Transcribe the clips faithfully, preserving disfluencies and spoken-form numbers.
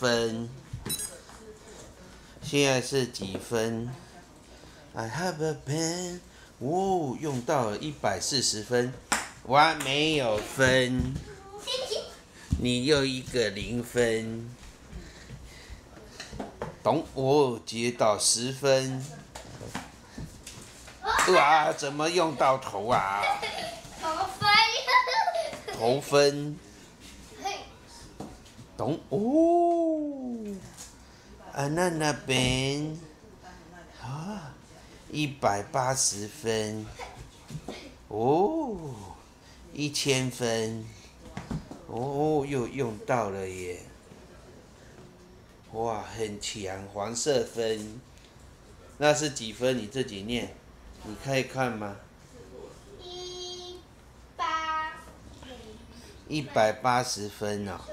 分？现在是几分 ？I have a pen。哦，用到了一百四十分，哇，没有分。你又一个零分。懂哦，接到十分。哇，怎么用到头啊？ 头分。 头分。懂哦。啊，那那边啊，一百八十分。哦，一千分。哦，又用到了耶。哇，很强，黄色分。那是几分？你自己念，你可以看吗？ 一八零。 一百八十分哦。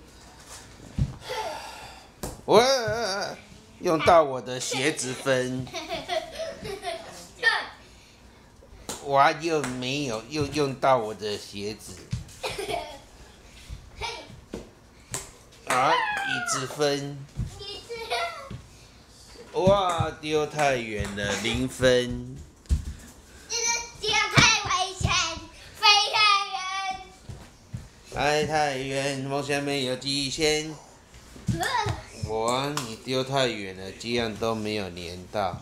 对。 我用到我的鞋子分。我又没有，又用到我的鞋子。啊，椅子分。哇，丢太远了，零分。 这个太危险，飞太远。 飞太远，梦想没有极限。哇，你丢太远了，这样都没有粘到。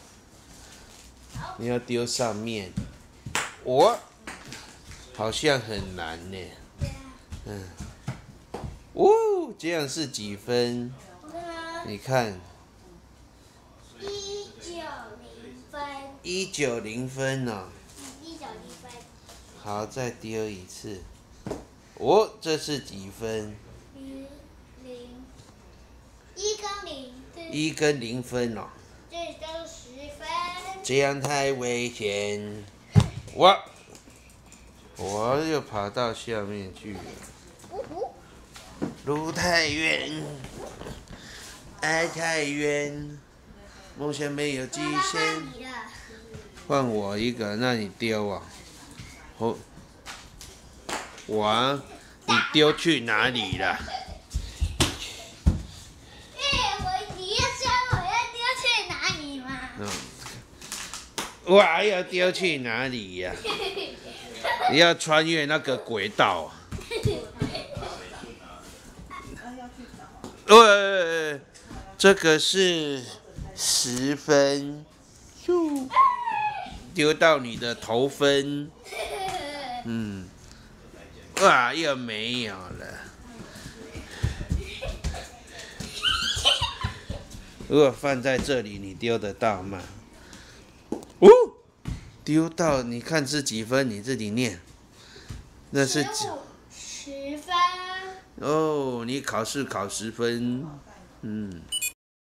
你要丢上面。我好像很难呢。嗯。哦，这样是几分？你看。 一九零分。 一九零分哦。 一九零分。 好，再丢一次。哦，这是几分？ 零零。一跟零。 一跟零分哦。 这都十分。 这样太危险。我，我又跑到下面去了。路太远，爱太远，梦想没有极限。换我一个，那你丢啊。我，我，你丢去哪里了？我还要丢去哪里呀、啊？你要穿越那个轨道、啊。呃，这个是十分，咻，丢到你的头分。嗯，哇，又没有了。如果放在这里，你丢得到吗？哦，丢到，你看是几分？你自己念。那是几？ 十分。 哦，你考试考十分，嗯。